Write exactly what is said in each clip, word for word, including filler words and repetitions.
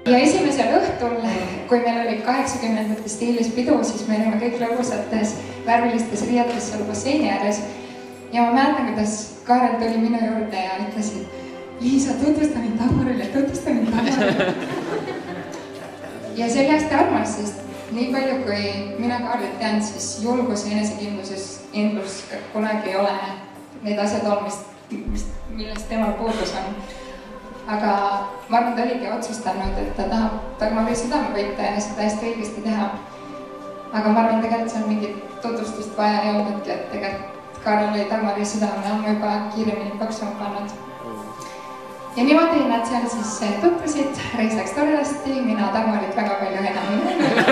ja esimesel õhtul, kui meil oli kaheksakümnendate stiilis pidu, siis me olime kõik lõbusates värvilistes riietes seal basseini ääres. Ja ma mäletan, kuidas Kaarel tuli minu juurde ja ütles, et Liisa, tutvusta mind Dagmarile, tutvusta mind Dagmarile. Ja see oli hästi armas, sest nii palju, kui mina Kaarlit tean, siis julgus ja enesekindluses endlus kunagi ei ole need asjad olnud, millest temal puudus on. Aga ma arvan, ta oligi otsustanud, et ta tahab Dagmari südame võita ja seda hästi õigesti teha. Aga ma arvan, tegelikult seal mingit tutvustust vaja ei olnudki, et tegelikult Kaarel oli Dagmari südame ammu juba kiiremini paksuma pannud. Ja niimoodi nad seal siis tutvusid, reis läks toredasti, mina Dagmarit väga palju enam ei näinud.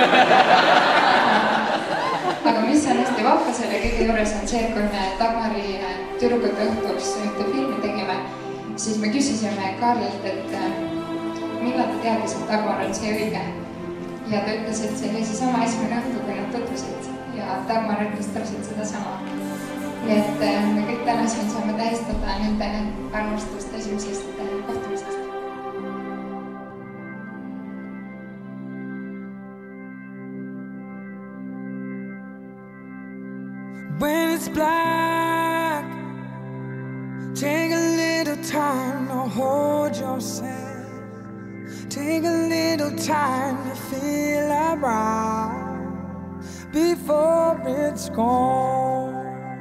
Aga mis on hästi vahva selle kõige juures on see, et kui me Dagmari tüdrukute õhtuks ühte filmi tegime, siis me küsisime Kaarlilt, et millal ta teadis, et Dagmar on see õige. Ja ta ütles, et see oli see sama esimene õhtu, kui nad tutvusid ja Dagmar ütles täpselt seda sama. Nii et me kõik täna siin saame tähistada nende armastust esimesest kohtumisest. When it's black, take a little time to hold yourself. Take a little time to feel around before it's gone.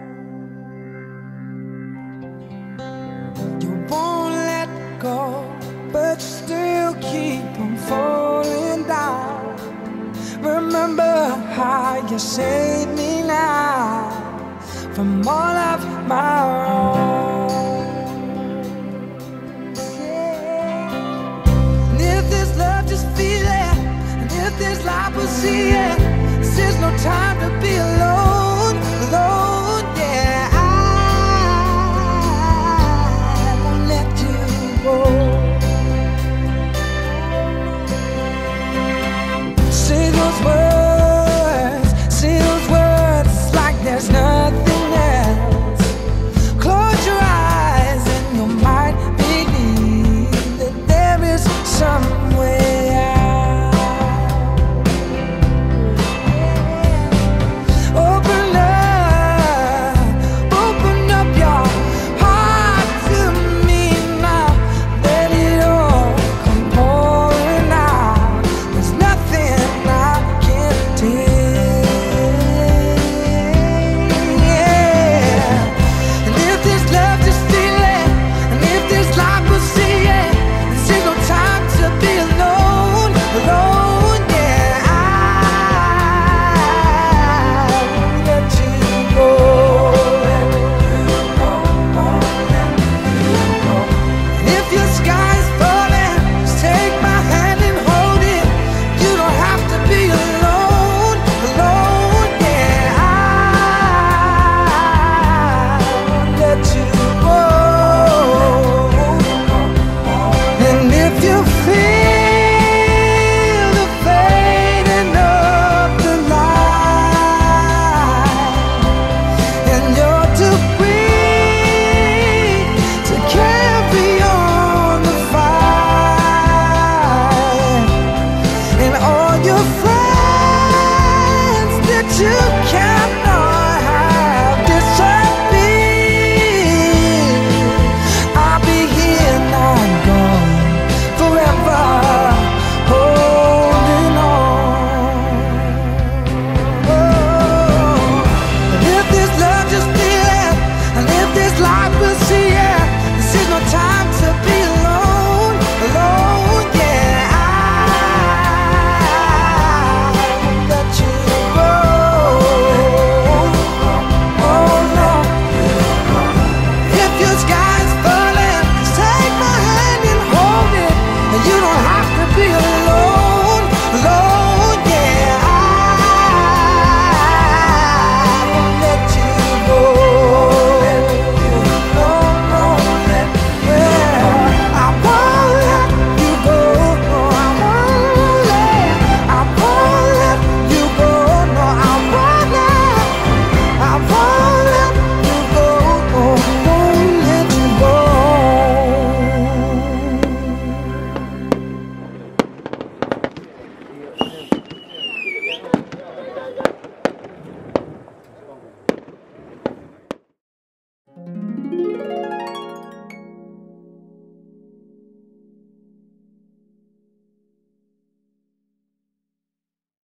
You won't let go, but you still keep on falling down. Remember how you saved me now from all of my wrong. Yeah. And if this love, just feel it. And if this life will see it. This is no time to be alone.